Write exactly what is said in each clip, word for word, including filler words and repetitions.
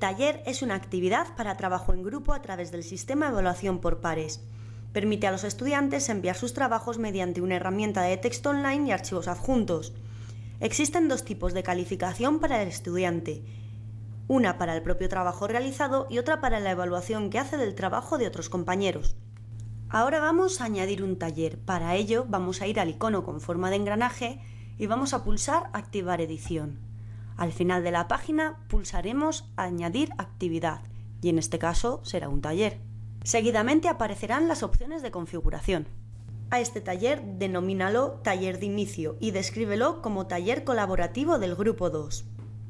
taller es una actividad para trabajo en grupo a través del sistema de evaluación por pares. Permite a los estudiantes enviar sus trabajos mediante una herramienta de texto online y archivos adjuntos. Existen dos tipos de calificación para el estudiante, una para el propio trabajo realizado y otra para la evaluación que hace del trabajo de otros compañeros. Ahora vamos a añadir un taller. Para ello vamos a ir al icono con forma de engranaje y vamos a pulsar Activar edición. Al final de la página pulsaremos Añadir actividad y en este caso será un taller. Seguidamente aparecerán las opciones de configuración. A este taller denomínalo taller de inicio y descríbelo como taller colaborativo del grupo dos.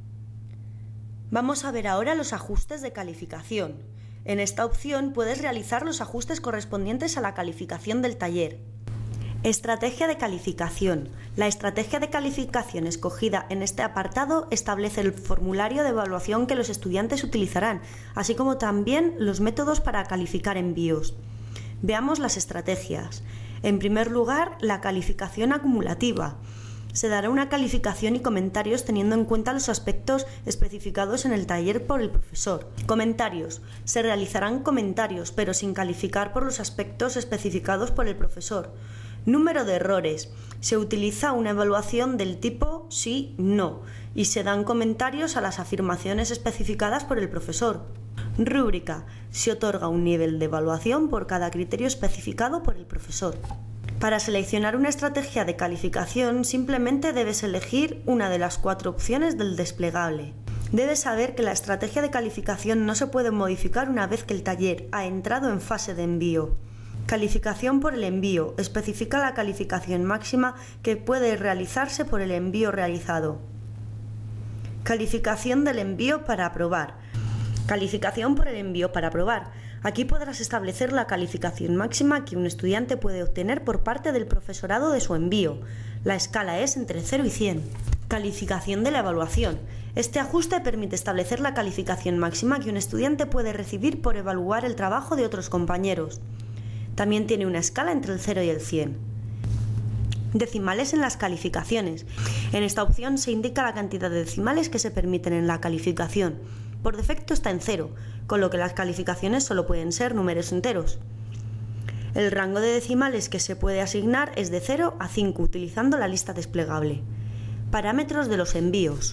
Vamos a ver ahora los ajustes de calificación. En esta opción puedes realizar los ajustes correspondientes a la calificación del taller. Estrategia de calificación. La estrategia de calificación escogida en este apartado establece el formulario de evaluación que los estudiantes utilizarán, así como también los métodos para calificar envíos. Veamos las estrategias. En primer lugar, la calificación acumulativa. Se dará una calificación y comentarios teniendo en cuenta los aspectos especificados en el taller por el profesor. Comentarios. Se realizarán comentarios, pero sin calificar por los aspectos especificados por el profesor. Número de errores. Se utiliza una evaluación del tipo sí, no y se dan comentarios a las afirmaciones especificadas por el profesor. Rúbrica. Se otorga un nivel de evaluación por cada criterio especificado por el profesor. Para seleccionar una estrategia de calificación simplemente debes elegir una de las cuatro opciones del desplegable. Debes saber que la estrategia de calificación no se puede modificar una vez que el taller ha entrado en fase de envío. Calificación por el envío. Especifica la calificación máxima que puede realizarse por el envío realizado. Calificación del envío para aprobar. Calificación por el envío para aprobar. Aquí podrás establecer la calificación máxima que un estudiante puede obtener por parte del profesorado de su envío. La escala es entre cero y cien. Calificación de la evaluación. Este ajuste permite establecer la calificación máxima que un estudiante puede recibir por evaluar el trabajo de otros compañeros. También tiene una escala entre el cero y el cien. Decimales en las calificaciones. En esta opción se indica la cantidad de decimales que se permiten en la calificación. Por defecto está en cero, con lo que las calificaciones solo pueden ser números enteros. El rango de decimales que se puede asignar es de cero a cinco utilizando la lista desplegable. Parámetros de los envíos.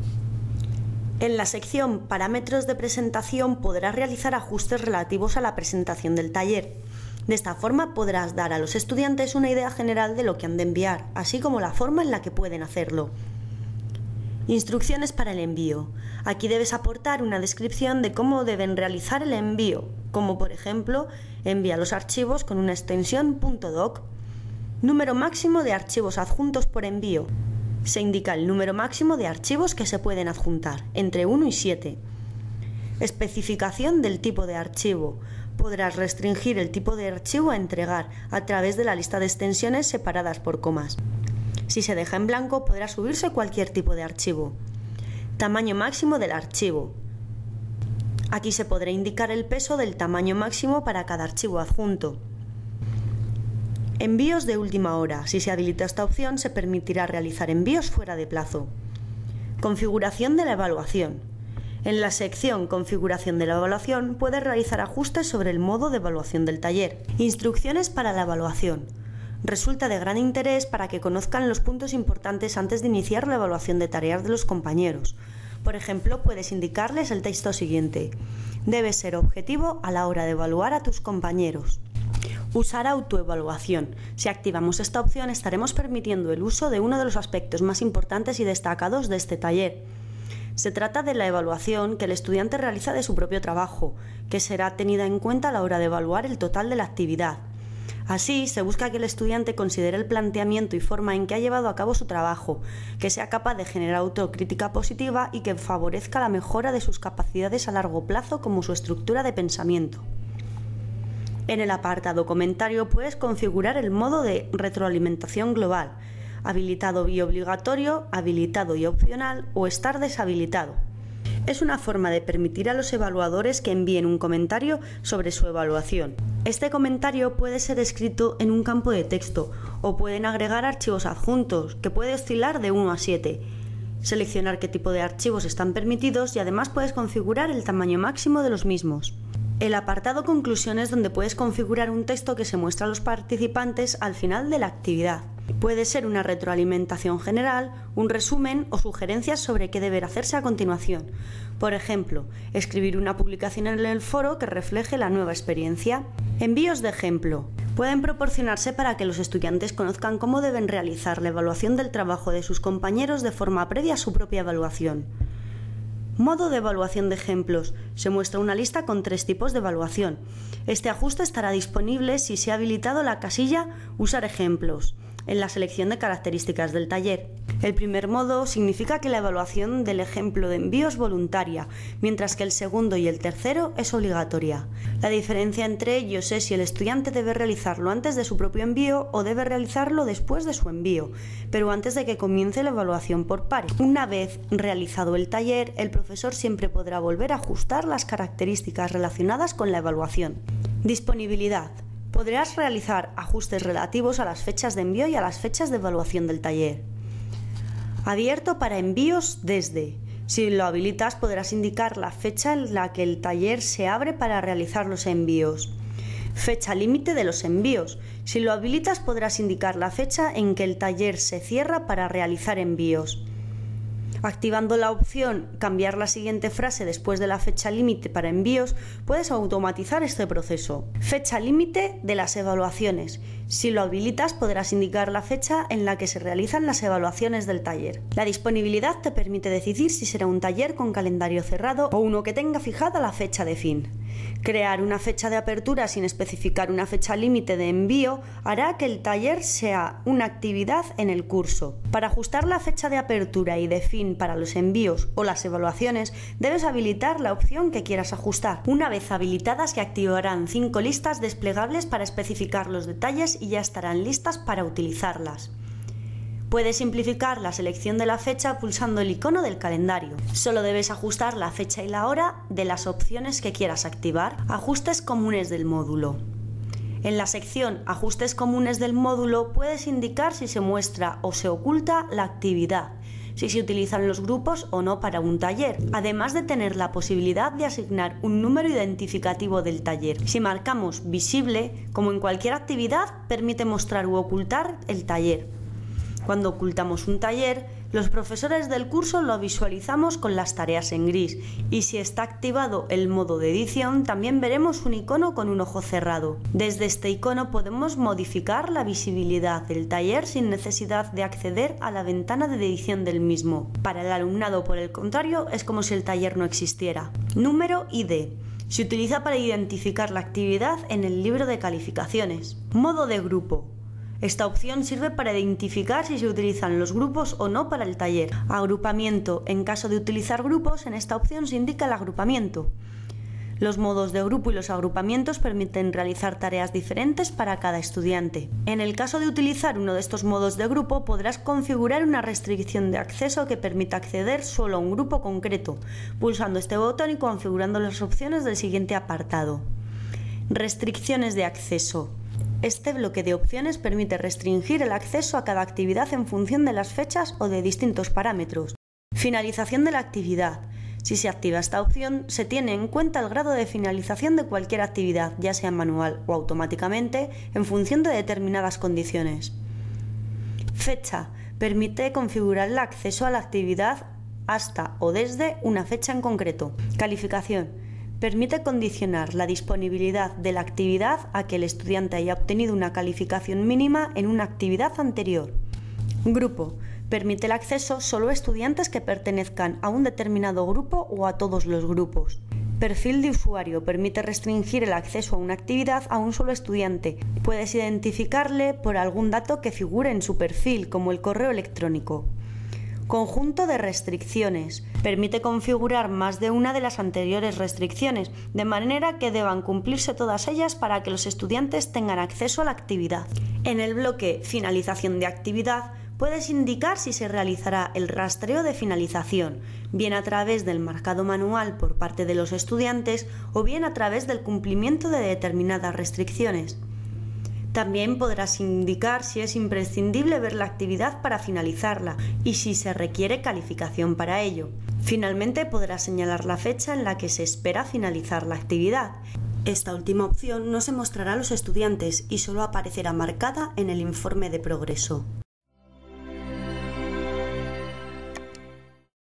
En la sección Parámetros de presentación podrás realizar ajustes relativos a la presentación del taller. De esta forma podrás dar a los estudiantes una idea general de lo que han de enviar, así como la forma en la que pueden hacerlo. Instrucciones para el envío. Aquí debes aportar una descripción de cómo deben realizar el envío, como por ejemplo, envía los archivos con una extensión .doc. Número máximo de archivos adjuntos por envío. Se indica el número máximo de archivos que se pueden adjuntar, entre uno y siete. Especificación del tipo de archivo. Podrás restringir el tipo de archivo a entregar a través de la lista de extensiones separadas por comas. Si se deja en blanco, podrá subirse cualquier tipo de archivo. Tamaño máximo del archivo. Aquí se podrá indicar el peso del tamaño máximo para cada archivo adjunto. Envíos de última hora. Si se habilita esta opción, se permitirá realizar envíos fuera de plazo. Configuración de la evaluación. En la sección Configuración de la evaluación puedes realizar ajustes sobre el modo de evaluación del taller. Instrucciones para la evaluación. Resulta de gran interés para que conozcan los puntos importantes antes de iniciar la evaluación de tareas de los compañeros. Por ejemplo, puedes indicarles el texto siguiente. Debes ser objetivo a la hora de evaluar a tus compañeros. Usar autoevaluación. Si activamos esta opción, estaremos permitiendo el uso de uno de los aspectos más importantes y destacados de este taller. Se trata de la evaluación que el estudiante realiza de su propio trabajo, que será tenida en cuenta a la hora de evaluar el total de la actividad. Así, se busca que el estudiante considere el planteamiento y forma en que ha llevado a cabo su trabajo, que sea capaz de generar autocrítica positiva y que favorezca la mejora de sus capacidades a largo plazo como su estructura de pensamiento. En el apartado Comentario puedes configurar el modo de retroalimentación global, habilitado y obligatorio, habilitado y opcional o estar deshabilitado. Es una forma de permitir a los evaluadores que envíen un comentario sobre su evaluación. Este comentario puede ser escrito en un campo de texto o pueden agregar archivos adjuntos, que puede oscilar de uno a siete. seleccionar qué tipo de archivos están permitidos y además puedes configurar el tamaño máximo de los mismos. El apartado Conclusiones, donde puedes configurar un texto que se muestra a los participantes al final de la actividad. Puede ser una retroalimentación general, un resumen o sugerencias sobre qué deber hacerse a continuación. Por ejemplo, escribir una publicación en el foro que refleje la nueva experiencia. Envíos de ejemplo. Pueden proporcionarse para que los estudiantes conozcan cómo deben realizar la evaluación del trabajo de sus compañeros de forma previa a su propia evaluación. Modo de evaluación de ejemplos. Se muestra una lista con tres tipos de evaluación. Este ajuste estará disponible si se ha habilitado la casilla Usar ejemplos en la selección de características del taller. El primer modo significa que la evaluación del ejemplo de envío es voluntaria, mientras que el segundo y el tercero es obligatoria. La diferencia entre ellos es si el estudiante debe realizarlo antes de su propio envío o debe realizarlo después de su envío, pero antes de que comience la evaluación por pares. Una vez realizado el taller, el profesor siempre podrá volver a ajustar las características relacionadas con la evaluación. Disponibilidad. Podrás realizar ajustes relativos a las fechas de envío y a las fechas de evaluación del taller. Abierto para envíos desde. Si lo habilitas, podrás indicar la fecha en la que el taller se abre para realizar los envíos. Fecha límite de los envíos. Si lo habilitas, podrás indicar la fecha en que el taller se cierra para realizar envíos. Activando la opción Cambiar la siguiente frase después de la fecha límite para envíos, puedes automatizar este proceso. Fecha límite de las evaluaciones. Si lo habilitas, podrás indicar la fecha en la que se realizan las evaluaciones del taller. La disponibilidad te permite decidir si será un taller con calendario cerrado o uno que tenga fijada la fecha de fin. Crear una fecha de apertura sin especificar una fecha límite de envío hará que el taller sea una actividad en el curso. Para ajustar la fecha de apertura y de fin para los envíos o las evaluaciones, debes habilitar la opción que quieras ajustar. Una vez habilitadas, se activarán cinco listas desplegables para especificar los detalles y ya estarán listas para utilizarlas. Puedes simplificar la selección de la fecha pulsando el icono del calendario. Solo debes ajustar la fecha y la hora de las opciones que quieras activar. Ajustes comunes del módulo. En la sección Ajustes comunes del módulo puedes indicar si se muestra o se oculta la actividad, si se utilizan los grupos o no para un taller, además de tener la posibilidad de asignar un número identificativo del taller. Si marcamos Visible, como en cualquier actividad, permite mostrar u ocultar el taller. Cuando ocultamos un taller, los profesores del curso lo visualizamos con las tareas en gris, y si está activado el modo de edición, también veremos un icono con un ojo cerrado. Desde este icono podemos modificar la visibilidad del taller sin necesidad de acceder a la ventana de edición del mismo. Para el alumnado, por el contrario, es como si el taller no existiera. Número I D. Se utiliza para identificar la actividad en el libro de calificaciones. Modo de grupo. Esta opción sirve para identificar si se utilizan los grupos o no para el taller. Agrupamiento. En caso de utilizar grupos, en esta opción se indica el agrupamiento. Los modos de grupo y los agrupamientos permiten realizar tareas diferentes para cada estudiante. En el caso de utilizar uno de estos modos de grupo, podrás configurar una restricción de acceso que permita acceder solo a un grupo concreto, pulsando este botón y configurando las opciones del siguiente apartado. Restricciones de acceso. Este bloque de opciones permite restringir el acceso a cada actividad en función de las fechas o de distintos parámetros. Finalización de la actividad. Si se activa esta opción, se tiene en cuenta el grado de finalización de cualquier actividad, ya sea manual o automáticamente, en función de determinadas condiciones. Fecha. Permite configurar el acceso a la actividad hasta o desde una fecha en concreto. Calificación. Permite condicionar la disponibilidad de la actividad a que el estudiante haya obtenido una calificación mínima en una actividad anterior. Grupo. Permite el acceso solo a estudiantes que pertenezcan a un determinado grupo o a todos los grupos. Perfil de usuario. Permite restringir el acceso a una actividad a un solo estudiante. Puedes identificarle por algún dato que figure en su perfil, como el correo electrónico. Conjunto de restricciones. Permite configurar más de una de las anteriores restricciones, de manera que deban cumplirse todas ellas para que los estudiantes tengan acceso a la actividad. En el bloque Finalización de actividad, puedes indicar si se realizará el rastreo de finalización, bien a través del marcado manual por parte de los estudiantes o bien a través del cumplimiento de determinadas restricciones. También podrás indicar si es imprescindible ver la actividad para finalizarla y si se requiere calificación para ello. Finalmente podrás señalar la fecha en la que se espera finalizar la actividad. Esta última opción no se mostrará a los estudiantes y solo aparecerá marcada en el informe de progreso.